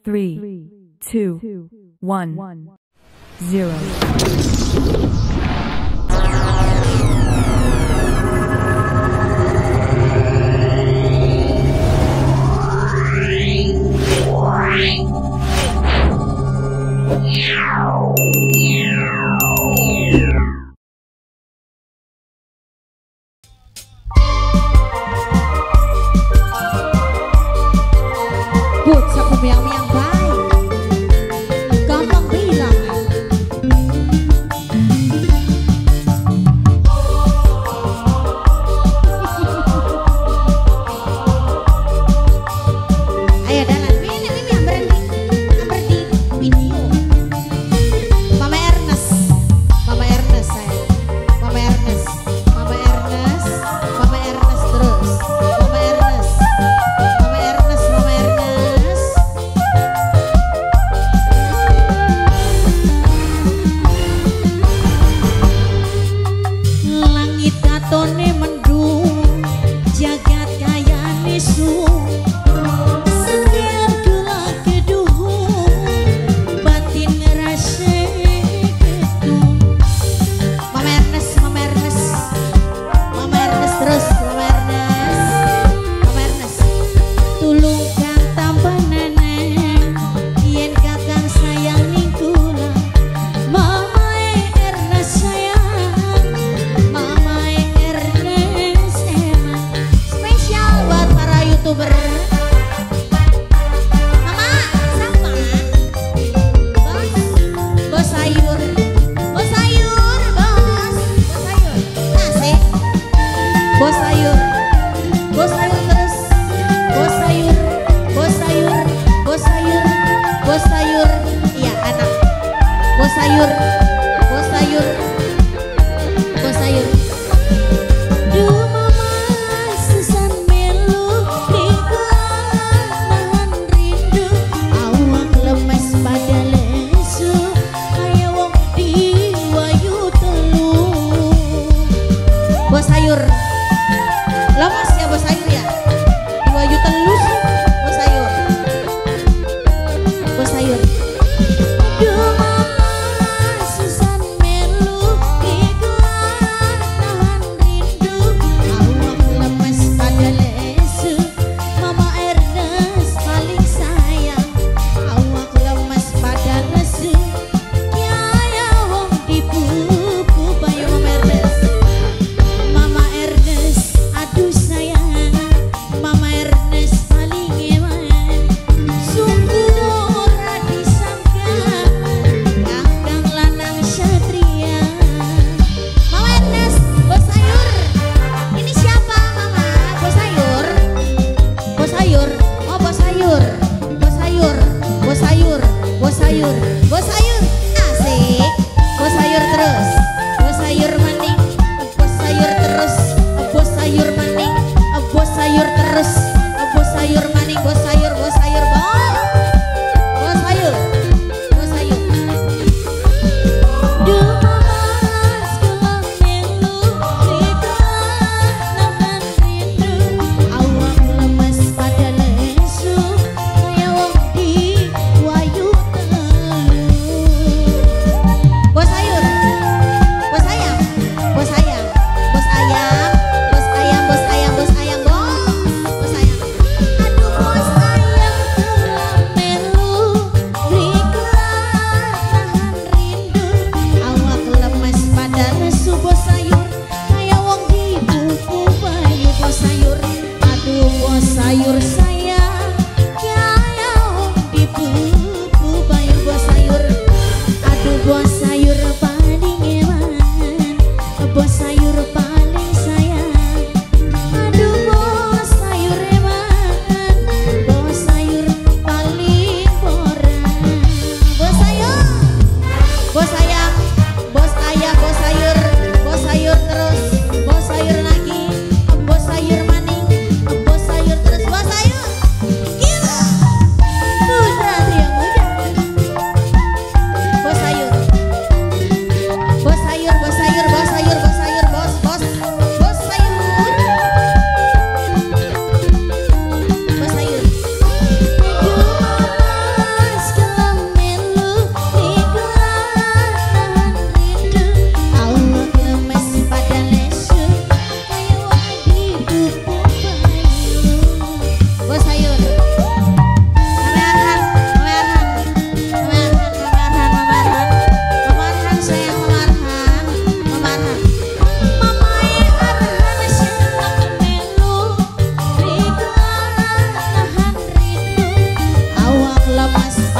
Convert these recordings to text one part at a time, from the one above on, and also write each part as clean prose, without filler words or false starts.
3, 2, 1, 0. Bocah pemiang-miang baik, gampang bilang. Ayo dalan, ini yang berhenti video. Mama Ernest saya, Mama Ernest terus, Mama Ernest. Langit katone mendung, jagat kaya nisu. Setiap gula keduh, batin ngerasa ketung. Mama Ernest terus, Mama Ernest. Tulung kang tambah neneng, yen kakang sayang ning kula. Mama Ernest sayang, Mama Ernest emang spesial buat para YouTuber. Mama, siapa? Bos sayur, nasi, bos sayur terus, bos sayur, iya anak, bos sayur. Duh mama susan melu nahan rindu, awak lemes pada lesu, kaya wong diwayu telu. Bos sayur, lemes ya bos sayur ya, diwayu telu sih bos sayur. Duh mama susan melu nahan rindu, awak lemes pada lesu. Mama Ernest paling sayang, awak lemes pada lesu. Ya wong dipupu bayu Mama Ernest, aduh sayang, Mama Ernest paling eman. Sungguh ora disangka, kakang lanang satria. Mama Ernest, bos sayur. Ini siapa mama? Bos sayur. Oh bos sayur. Asik. Bos sayur terus. Bos sayur maning. Bos sayur terus. Bos sayur maning. Bos sayur terus. Bos sayur maning. Bos sayur. Bos sayur. Duh mama sekolah melu, nahan rindu, awak lemes pada lesu, kaya wong diwayu telu.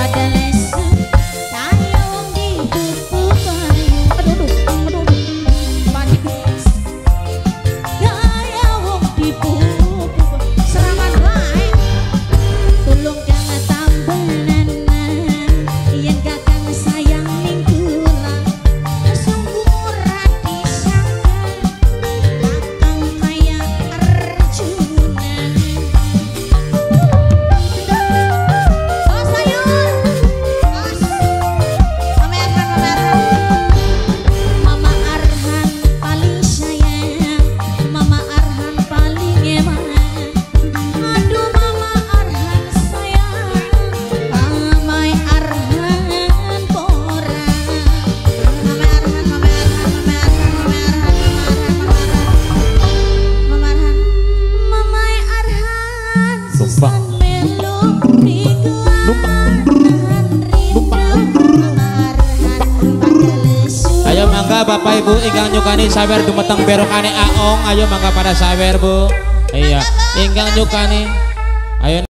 Ayo mangga Bapak Ibu ingkang nyukani sawer dumeteng berokane aong, ayo mangga pada sawer Bu. Iya, ingkang nyukani. Ayo